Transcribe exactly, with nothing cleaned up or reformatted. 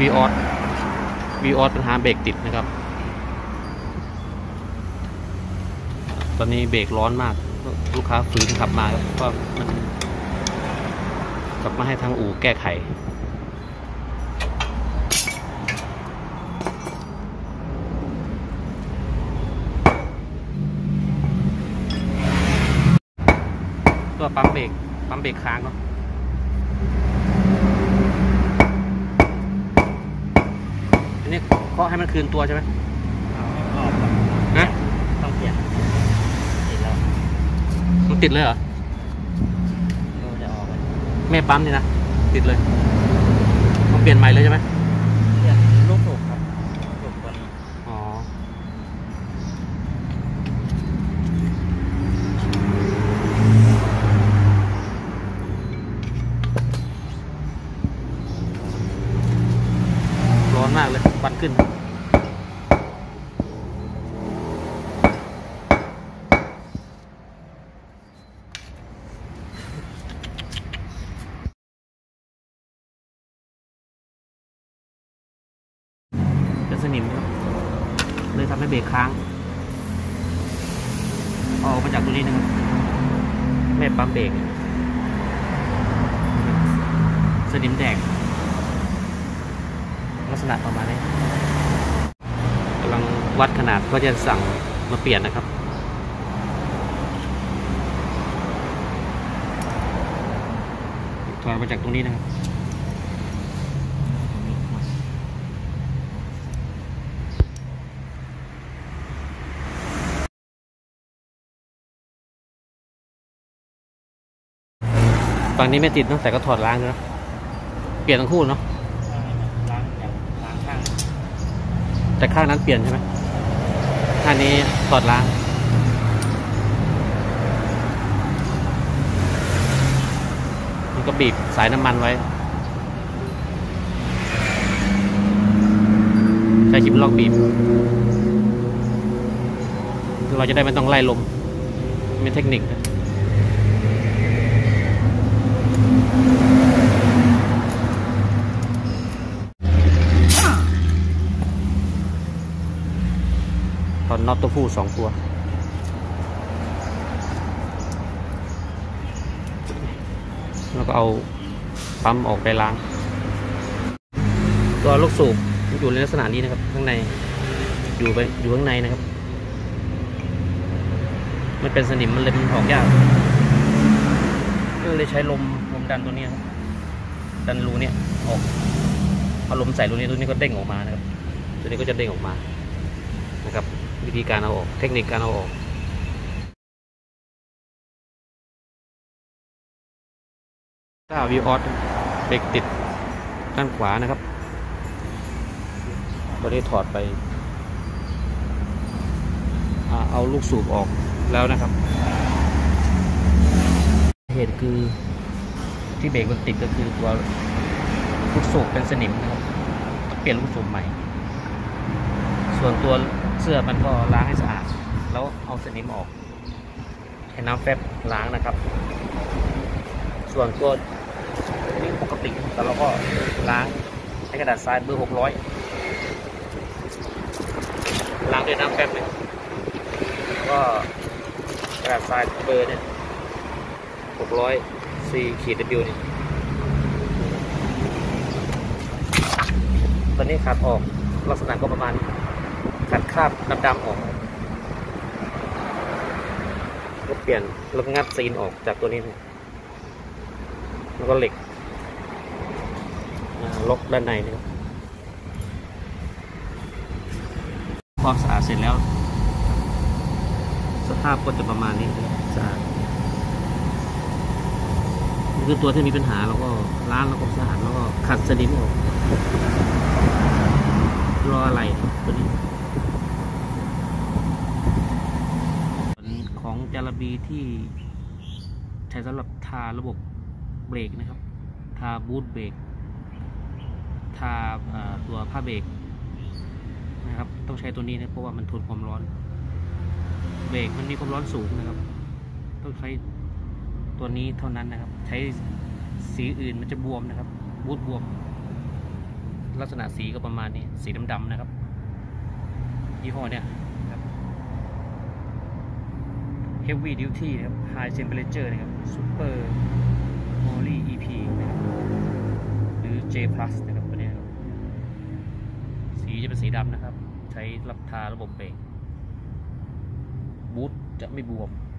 วีออสวีออสปัญหาเบรกติดนะครับตอนนี้เบรกร้อนมากลูกค้าฝืนขับมาก็มันกลับมาให้ทางอู่แก้ไขตัวปั๊มเบรกปั๊มเบรกค้างเนาะอันนี้เคาะให้มันคืนตัวใช่ไหมนะต้องเปลี่ยนติดแล้วมันติดเลยเหรอจะออกเลยแม่ปั๊มนี่นะติดเลยต้องเปลี่ยนใหม่เลยใช่ไหมเปลี่ยนลูกสูบครับสูบตัวนี้อ๋อร้อนมากเลยควันขึ้นเป็นสนิมครับเลยทำให้เบรกค้างออกมาจากตัวนี้นะครับแม่ปั๊มเบรกสนิมแดงลักษณะประมาณนี้กำลังวัดขนาดก็จะสั่งมาเปลี่ยนนะครับถอดมาจากตรงนี้นะครับฝั่งนี้ไม่ติดเนาะแต่ก็ถอดล้างนะเปลี่ยนทั้งคู่เนาะล้างจากล้างข้างแต่ข้างนั้นเปลี่ยนใช่ไหมข้างนี้ถอดล้างมันก็บีบสายน้ำมันไว้ใช้ชิปล็อกบีบเราจะได้ไม่ต้องไล่ลมมีเทคนิคถอดน็อตตัวผู้สองตัวแล้วก็เอาปั๊มออกไปล้างตัวลูกสูบอยู่ในลักษณะนี้นะครับข้างในอยู่ไปอยู่ข้างในนะครับมันเป็นสนิมมันเลยมันออกยากก็เลยใช้ลมลมดันตัวนี้ครับดันรูเนี้ยออกเอาลมใส่รูนี้รูนี้ก็เด้งออกมานะครับตัวนี้ก็จะเด้งออกมานะครับวิธีการเอาออกเทคนิคการเอาออกถ้าวีออสเบรกติดด้านขวานะครับก็ได้ถอดไปเอาลูกสูบออกแล้วนะครับเหตุคือที่เบรกมันติดก็คือตัวลูกสูบเป็นสนิมนะครับต้องเปลี่ยนลูกสูบใหม่ส่วนตัวเสื้อมันก็ล้างให้สะอาดแล้วเอาสนิมออกให้น้ำแฟบล้างนะครับส่วนตัวนี้ปกติแต่เราก็ล้างใช้กระดาษทรายเบอร์หกร้อยล้างด้วยน้ำแฟบเลยก็กระดาษทรายเบอร์เนี่ยหกร้อยซีขีด W นี่ตอนนี้ขัดออกลักษณะก็ประมาณขัดคราบดำๆออกก็เปลี่ยนแล้วงัดซีนออกจากตัวนี้แล้วก็เหล็กล็อกด้านในนะครับความสะอาดเสร็จแล้วสภาพก็จะประมาณนี้สะอาดนี่คือตัวที่มีปัญหาเราก็ล้างแล้วก็สะอาดแล้วก็ขัดสนิมออกรออะไรตัวนี้ของจาระบีที่ใช้สำหรับทาระบบเบรกนะครับทาบูทเบรกทาตัวผ้าเบรกนะครับต้องใช้ตัวนี้นะเพราะว่ามันทนความร้อนเบรกมันมีความร้อนสูงนะครับต้องใช้ตัวนี้เท่านั้นนะครับใช้สีอื่นมันจะบวมนะครับบูทบวมลักษณะสีก็ประมาณนี้สีดำๆนะครับยี่ห้อเนี้ยครับ Heavy Duty นะครับ High Temperature นะครับ Super Moly อี พี นะครับหรือ J Plus นะครับตัวนี้ครับสีจะเป็นสีดำนะครับใช้รับทาระบบเบรกบูทจะไม่บวม